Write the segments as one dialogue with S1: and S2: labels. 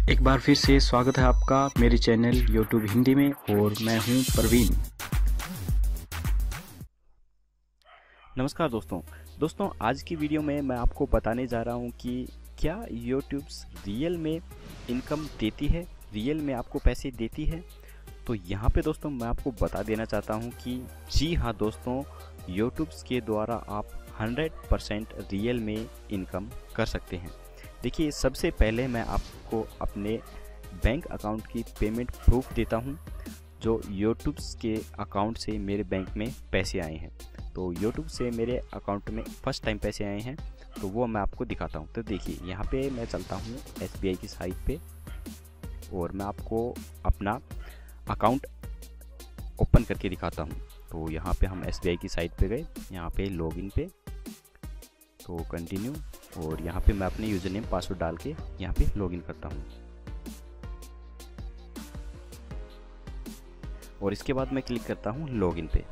S1: एक बार फिर से स्वागत है आपका मेरे चैनल YouTube हिंदी में और मैं हूं प्रवीण।
S2: नमस्कार दोस्तों आज की वीडियो में मैं आपको बताने जा रहा हूं कि क्या YouTube रियल में इनकम देती है, रियल में आपको पैसे देती है। तो यहाँ पे दोस्तों मैं आपको बता देना चाहता हूं कि जी हाँ दोस्तों, YouTube के द्वारा आप 100% रियल में इनकम कर सकते हैं। देखिए, सबसे पहले मैं आपको अपने बैंक अकाउंट की पेमेंट प्रूफ देता हूं, जो YouTube के अकाउंट से मेरे बैंक में पैसे आए हैं। तो YouTube से मेरे अकाउंट में फर्स्ट टाइम पैसे आए हैं, तो वो मैं आपको दिखाता हूं। तो देखिए, यहाँ पे मैं चलता हूं SBI की साइट पे और मैं आपको अपना अकाउंट ओपन करके दिखाता हूं। तो यहाँ पे हम SBI की साइट पे गए, यहाँ पे लॉगिन पे, तो कंटिन्यू, और यहाँ पे मैं अपने यूज़र नेम पासवर्ड डाल के यहाँ पे लॉगिन करता हूँ। और इसके बाद मैं क्लिक करता हूँ लॉगिन पे,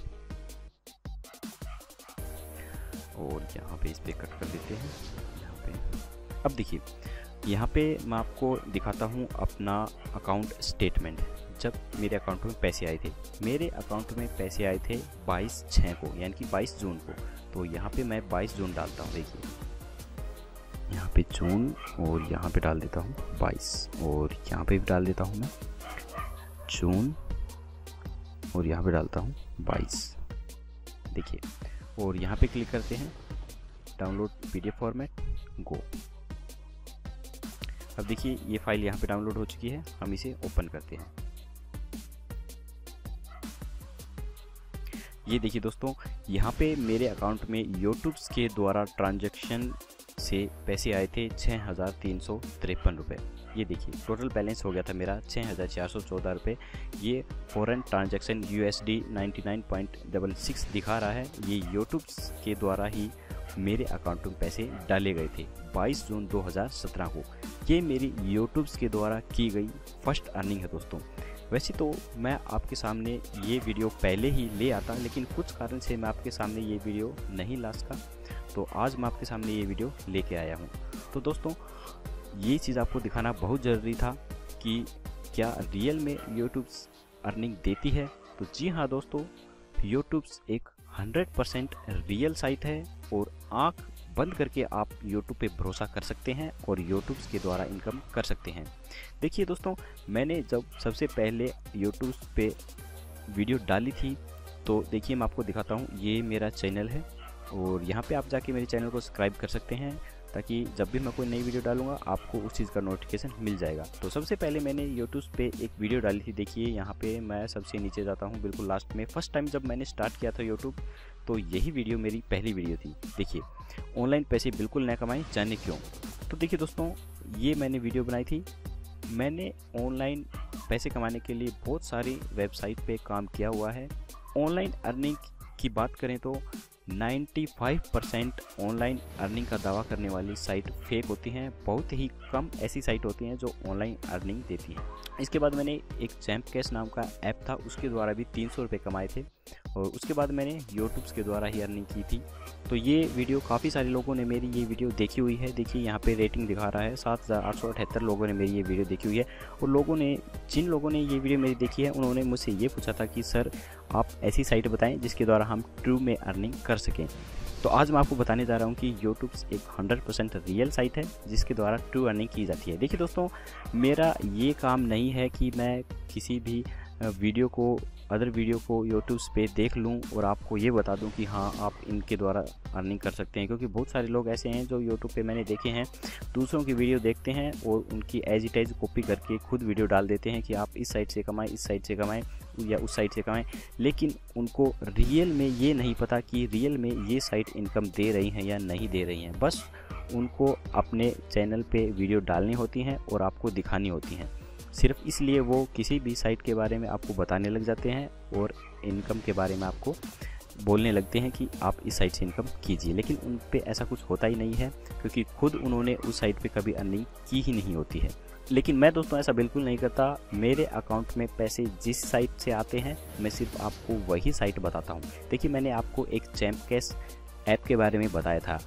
S2: और यहाँ पे इस पे कट कर देते हैं। यहाँ पे अब देखिए, यहाँ पे मैं आपको दिखाता हूँ अपना अकाउंट स्टेटमेंट। जब मेरे अकाउंट में पैसे आए थे, मेरे अकाउंट में पैसे आए थे 22/6 को, यानी कि 22 जून को। तो यहाँ पे मैं 22 जून डालता हूँ। देखिए, यहाँ पे जून, और यहाँ पे डाल देता हूँ 22, और यहाँ पे भी डाल देता हूँ मैं जून, और यहाँ पे डालता हूँ 22। देखिए, और यहाँ पे क्लिक करते हैं डाउनलोड PDF फॉर्मेट, गो। अब देखिए, ये फाइल यहाँ पे डाउनलोड हो चुकी है, हम इसे ओपन करते हैं। ये देखिए दोस्तों, यहाँ पे मेरे अकाउंट में YouTube के द्वारा ट्रांजैक्शन से पैसे आए थे 6,353 रुपये। ये देखिए, टोटल बैलेंस हो गया था मेरा 6,414 रुपये। ये फॉरेन ट्रांजैक्शन USD 99.66 दिखा रहा है। ये YouTube के द्वारा ही मेरे अकाउंट में पैसे डाले गए थे 22 जून 2017 को। ये मेरी YouTube के द्वारा की गई फर्स्ट अर्निंग है दोस्तों। वैसे तो मैं आपके सामने ये वीडियो पहले ही ले आता, लेकिन कुछ कारण से मैं आपके सामने ये वीडियो नहीं ला सका, तो आज मैं आपके सामने ये वीडियो लेके आया हूँ। तो दोस्तों, ये चीज़ आपको दिखाना बहुत ज़रूरी था कि क्या रियल में YouTube अर्निंग देती है। तो जी हाँ दोस्तों, YouTube एक 100% रियल साइट है, और आँख बंद करके आप YouTube पे भरोसा कर सकते हैं और YouTube के द्वारा इनकम कर सकते हैं। देखिए दोस्तों, मैंने जब सबसे पहले YouTube पे वीडियो डाली थी, तो देखिए मैं आपको दिखाता हूँ, ये मेरा चैनल है, और यहाँ पे आप जाके मेरे चैनल को सब्सक्राइब कर सकते हैं, ताकि जब भी मैं कोई नई वीडियो डालूंगा आपको उस चीज़ का नोटिफिकेशन मिल जाएगा। तो सबसे पहले मैंने YouTube पे एक वीडियो डाली थी। देखिए, यहाँ पे मैं सबसे नीचे जाता हूँ, बिल्कुल लास्ट में। फर्स्ट टाइम जब मैंने स्टार्ट किया था YouTube, तो यही वीडियो मेरी पहली वीडियो थी। देखिए, ऑनलाइन पैसे बिल्कुल न कमाएं, जाने क्यों। तो देखिए दोस्तों, ये मैंने वीडियो बनाई थी। मैंने ऑनलाइन पैसे कमाने के लिए बहुत सारी वेबसाइट पे काम किया हुआ है। ऑनलाइन अर्निंग की बात करें तो 95% ऑनलाइन अर्निंग का दावा करने वाली साइट फेक होती हैं। बहुत ही कम ऐसी साइट होती हैं जो ऑनलाइन अर्निंग देती हैं। इसके बाद मैंने एक जैम्प कैश नाम का ऐप था, उसके द्वारा भी 300 रुपये कमाए थे, और उसके बाद मैंने YouTube के द्वारा ही अर्निंग की थी। तो ये वीडियो काफ़ी सारे लोगों ने मेरी ये वीडियो देखी हुई है। देखिए, यहाँ पे रेटिंग दिखा रहा है 7,878 लोगों ने मेरी ये वीडियो देखी हुई है। और जिन लोगों ने ये वीडियो मेरी देखी है, उन्होंने मुझसे ये पूछा था कि सर, आप ऐसी साइट बताएं जिसके द्वारा हम ट्रू में अर्निंग कर सकें। तो आज मैं आपको बताने जा रहा हूं कि YouTube एक 100% रियल साइट है, जिसके द्वारा ट्रू अर्निंग की जाती है। देखिए दोस्तों, मेरा ये काम नहीं है कि मैं किसी भी अदर वीडियो को YouTube पे देख लूं और आपको ये बता दूं कि हाँ, आप इनके द्वारा अर्निंग कर सकते हैं। क्योंकि बहुत सारे लोग ऐसे हैं जो YouTube पे मैंने देखे हैं, दूसरों की वीडियो देखते हैं और उनकी एज इट एज कॉपी करके खुद वीडियो डाल देते हैं कि आप इस साइट से कमाएं, इस साइट से कमाएं, या उस साइट से कमाएं। लेकिन उनको रियल में ये नहीं पता कि रियल में ये साइट इनकम दे रही हैं या नहीं दे रही हैं। बस उनको अपने चैनल पे वीडियो डालनी होती हैं और आपको दिखानी होती हैं। सिर्फ इसलिए वो किसी भी साइट के बारे में आपको बताने लग जाते हैं और इनकम के बारे में आपको बोलने लगते हैं कि आप इस साइट से इनकम कीजिए। लेकिन उन पे ऐसा कुछ होता ही नहीं है, क्योंकि खुद उन्होंने उस साइट पे कभी अर्निंग की ही नहीं होती है। लेकिन मैं दोस्तों ऐसा बिल्कुल नहीं करता। मेरे अकाउंट में पैसे जिस साइट से आते हैं, मैं सिर्फ आपको वही साइट बताता हूँ। देखिए, मैंने आपको एक जैम्प कैश ऐप के बारे में बताया था।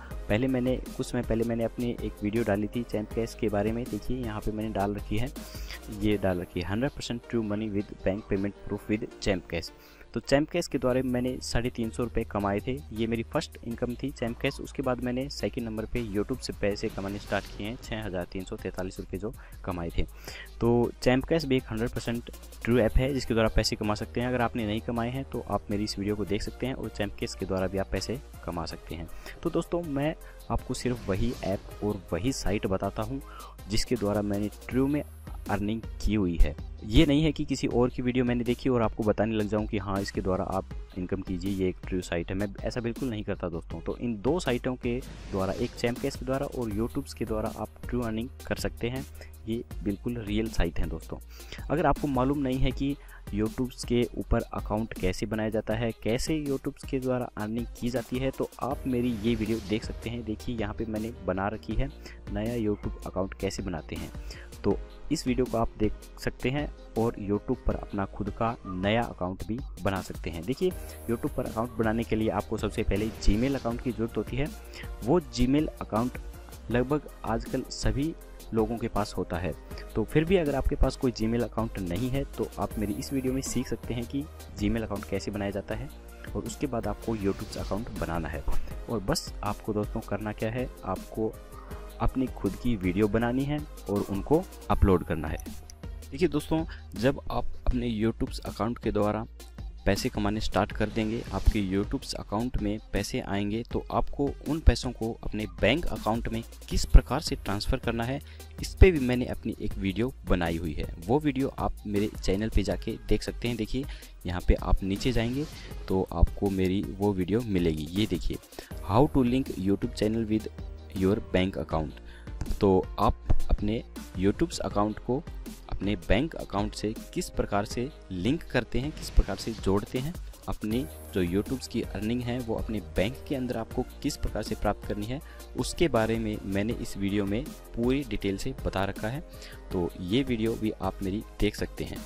S2: कुछ समय पहले मैंने अपनी एक वीडियो डाली थी चैम्प कैश के बारे में। देखिए यहाँ पे मैंने डाल रखी है, ये डाल रखी है 100% true money with bank payment proof with champ cash. तो चैम्प कैश के द्वारा मैंने 350 रुपये कमाए थे। ये मेरी फर्स्ट इनकम थी चैम्प कैश। उसके बाद मैंने सेकंड नंबर पे यूट्यूब से पैसे कमाने स्टार्ट किए हैं, 6343 रुपये जो कमाए थे। तो चैम्प कैश भी एक 100% ट्रू ऐप है जिसके द्वारा पैसे कमा सकते हैं। अगर आपने नहीं कमाए हैं तो आप मेरी इस वीडियो को देख सकते हैं और चैम्प कैश के द्वारा भी आप पैसे कमा सकते हैं। तो दोस्तों मैं आपको सिर्फ वही ऐप और वही साइट बताता हूँ जिसके द्वारा मैंने ट्रू में अर्निंग की हुई है। ये नहीं है कि किसी और की वीडियो मैंने देखी और आपको बताने लग जाऊं कि हाँ इसके द्वारा आप इनकम कीजिए, ये एक ट्रू साइट है। मैं ऐसा बिल्कुल नहीं करता दोस्तों। तो इन दो साइटों के द्वारा, एक चैम्प कैश के द्वारा और यूट्यूब के द्वारा आप ट्रू अर्निंग कर सकते हैं। ये बिल्कुल रियल साइट है दोस्तों। अगर आपको मालूम नहीं है कि यूट्यूब के ऊपर अकाउंट कैसे बनाया जाता है, कैसे यूट्यूब के द्वारा अर्निंग की जाती है, तो आप मेरी ये वीडियो देख सकते हैं। देखिए यहाँ पे मैंने बना रखी है नया यूट्यूब अकाउंट कैसे बनाते हैं। तो इस वीडियो को आप देख सकते हैं और यूट्यूब पर अपना खुद का नया अकाउंट भी बना सकते हैं। देखिए यूट्यूब पर अकाउंट बनाने के लिए आपको सबसे पहले जीमेल अकाउंट की ज़रूरत होती है। वो जीमेल अकाउंट लगभग आजकल सभी लोगों के पास होता है। तो फिर भी अगर आपके पास कोई जीमेल अकाउंट नहीं है तो आप मेरी इस वीडियो में सीख सकते हैं कि जीमेल अकाउंट कैसे बनाया जाता है और उसके बाद आपको यूट्यूब अकाउंट बनाना है। और बस आपको दोस्तों करना क्या है, आपको अपनी खुद की वीडियो बनानी है और उनको अपलोड करना है। देखिए दोस्तों, जब आप अपने यूट्यूब अकाउंट के द्वारा पैसे कमाने स्टार्ट कर देंगे, आपके यूट्यूब अकाउंट में पैसे आएंगे, तो आपको उन पैसों को अपने बैंक अकाउंट में किस प्रकार से ट्रांसफ़र करना है, इस पे भी मैंने अपनी एक वीडियो बनाई हुई है। वो वीडियो आप मेरे चैनल पे जाके देख सकते हैं। देखिए यहाँ पे आप नीचे जाएंगे तो आपको मेरी वो वीडियो मिलेगी। ये देखिए, how to link YouTube channel with your bank account. तो आप अपने यूट्यूब अकाउंट को अपने बैंक अकाउंट से किस प्रकार से लिंक करते हैं, किस प्रकार से जोड़ते हैं, अपनी जो यूट्यूब की अर्निंग है वो अपने बैंक के अंदर आपको किस प्रकार से प्राप्त करनी है, उसके बारे में मैंने इस वीडियो में पूरी डिटेल से बता रखा है। तो ये वीडियो भी आप मेरी देख सकते हैं।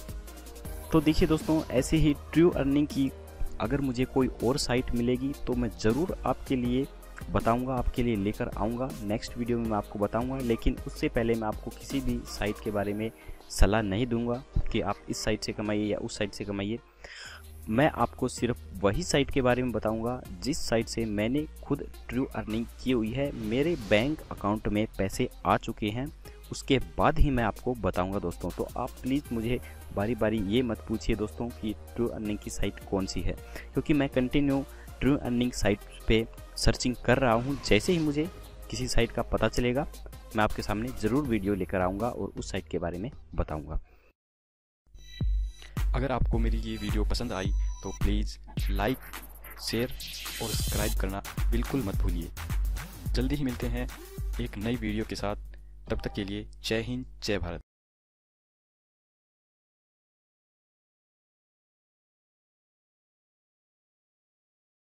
S2: तो देखिए दोस्तों, ऐसे ही ट्रू अर्निंग की अगर मुझे कोई और साइट मिलेगी तो मैं ज़रूर आपके लिए बताऊंगा, आपके लिए लेकर आऊँगा। नेक्स्ट वीडियो में मैं आपको बताऊंगा, लेकिन उससे पहले मैं आपको किसी भी साइट के बारे में सलाह नहीं दूंगा कि आप इस साइट से कमाइए या उस साइट से कमाइए। मैं आपको सिर्फ वही साइट के बारे में बताऊंगा जिस साइट से मैंने खुद ट्रू अर्निंग की हुई है, मेरे बैंक अकाउंट में पैसे आ चुके हैं, उसके बाद ही मैं आपको बताऊंगा दोस्तों। तो आप प्लीज़ मुझे बारी बारी ये मत पूछिए दोस्तों कि ट्रू अर्निंग की साइट कौन सी है, क्योंकि मैं कंटिन्यू ट्रू अर्निंग साइट पे सर्चिंग कर रहा हूँ। जैसे ही मुझे किसी साइट का पता चलेगा मैं आपके सामने ज़रूर वीडियो लेकर आऊँगा और उस साइट के बारे में बताऊँगा।
S1: अगर आपको मेरी ये वीडियो पसंद आई तो प्लीज़ लाइक, शेयर और सब्सक्राइब करना बिल्कुल मत भूलिए। जल्दी ही मिलते हैं एक नई वीडियो के साथ। तब तक के लिए जय हिंद, जय भारत।